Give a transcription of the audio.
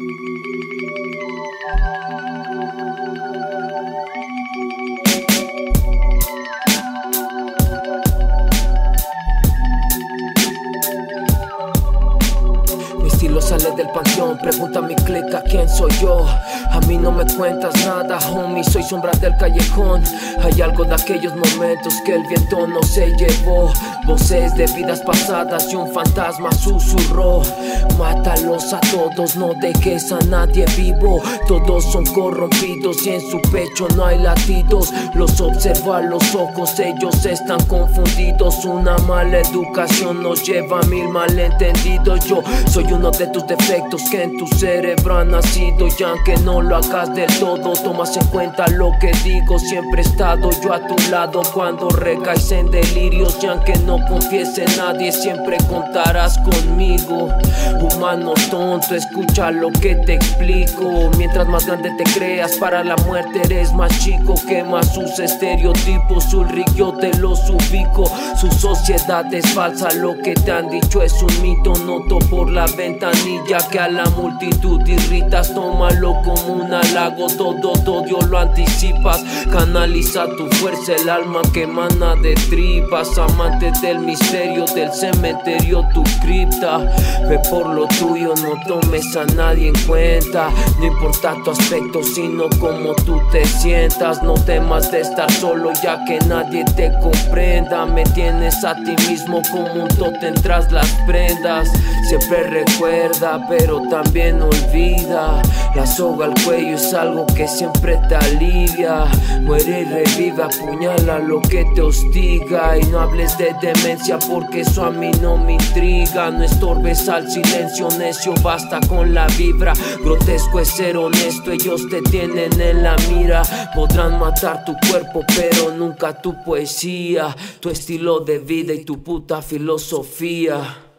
Mi estilo sale del panteón, pregunta a mi clica quién soy yo. A mí no me cuentas nada, homie, soy sombra del callejón. Hay algo de aquellos momentos que el viento no se llevó. Voces de vidas pasadas y un fantasma susurró: mátalos a todos, no dejes a nadie vivo. Todos son corrompidos y en su pecho no hay latidos. Los observa a los ojos, ellos están confundidos. Una mala educación nos lleva a mil malentendidos. Yo soy uno de tus defectos que en tu cerebro ha nacido, y aunque no lo hagas del todo, tomas en cuenta lo que digo. Siempre he estado yo a tu lado cuando recaes en delirios, y aunque no confíes en nadie, siempre contarás conmigo. Humano tonto, escucha lo que te explico. Mientras más grande te creas, para la muerte eres más chico. Quema sus estereotipos, Ulrich, yo te los ubico. Su sociedad es falsa, lo que te han dicho es un mito. Noto por la ventanilla que a la multitud irritas. Tómalo como un halago, todo odio lo anticipas. Canaliza tu fuerza, el alma que emana de tripas. Amante del misterio, del cementerio, tu cripta. Ve por lo tuyo, no tomes a nadie en cuenta. No importa tu aspecto, sino como tú te sientas. No temas de estar solo, ya que nadie te comprenda. Me tienes a ti mismo como un tótem tras las prendas. Siempre recuerda, pero también olvida. La soga al cuello es algo que siempre te alivia. Muere y revive, apuñala lo que te hostiga. Y no hables de demencia porque eso a mí no me intriga. No estorbes al silencio necio, basta con la vibra. Grotesco es ser honesto, ellos te tienen en la mira. Podrán matar tu cuerpo, pero nunca tu poesía, tu estilo de vida y tu puta filosofía.